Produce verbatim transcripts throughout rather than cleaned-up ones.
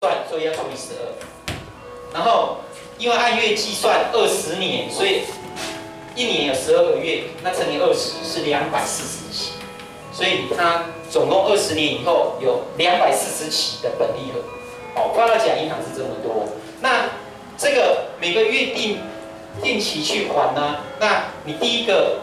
算，所以要除以十二。然后因为按月计算二十年，所以一年有十二个月，那乘以二十是两百四十期，所以它总共二十年以后有两百四十期的本利额。哦，挂到甲银行是这么多。那这个每个月定定期去还呢？那你第一个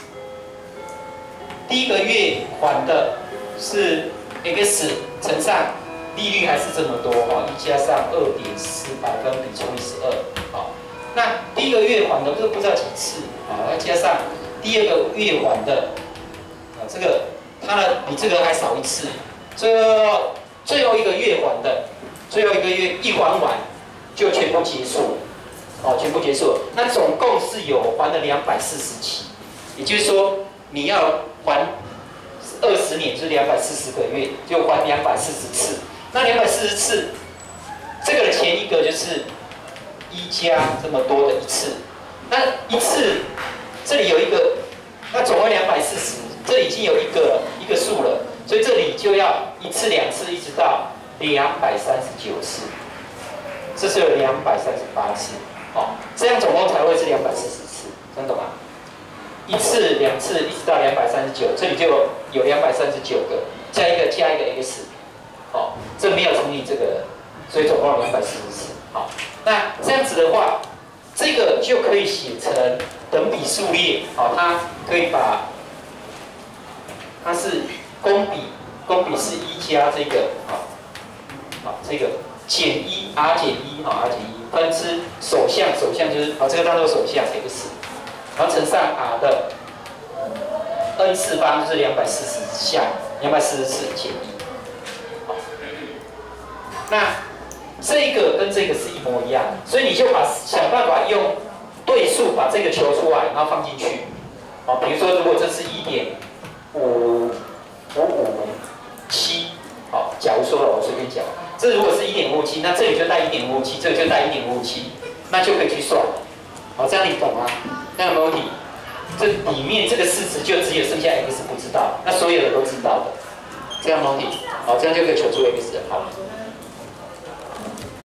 第一个月还的是 x 乘上利率还是这么多哈，一加上二点四百分比除以十二，好，那第一个月还的这个不知道几次啊，要加上第二个月还的啊，这个它的比这个还少一次，最后最后一个月还的，最后一个月一还完就全部结束，哦，全部结束，那总共是有还了两百四十期，也就是说你要还二十年就是两百四十个月，就还两百四十次。那两百四十次，这个的前一个就是一加这么多的一次，那一次这里有一个，那总共两百四十，这里已经有一个一个数了，所以这里就要一次两次一直到两百三十九次，这是有两百三十八次，哦，这样总共才会是两百四十次，这样懂吗？一次两次一直到两百三十九，这里就有两百三十九个，加一个加一个 x。哦，这没有乘以这个，所以总共两百四十次。好，那这样子的话，这个就可以写成等比数列。好，它可以把它是公比，公比是一加这个，好，好这个减一 r 减一，好 r 减一分之首项，首项就是好这个当做首项 x， 然后乘上 r 的 n 次方就是两百四十项，两百四十次减一。那这个跟这个是一模一样的，所以你就把想办法用对数把这个求出来，然后放进去。好，比如说如果这是一点五五五七，好，假如说了我随便讲，这如果是一点五七，那这里就带一点五七，这里就带一点五七，那就可以去算。好，这样你懂吗？那有没有问题？这里面这个式子就只有剩下 x 不知道，那所有的都知道的，这样没问题。好，这样就可以求出 x 了。好。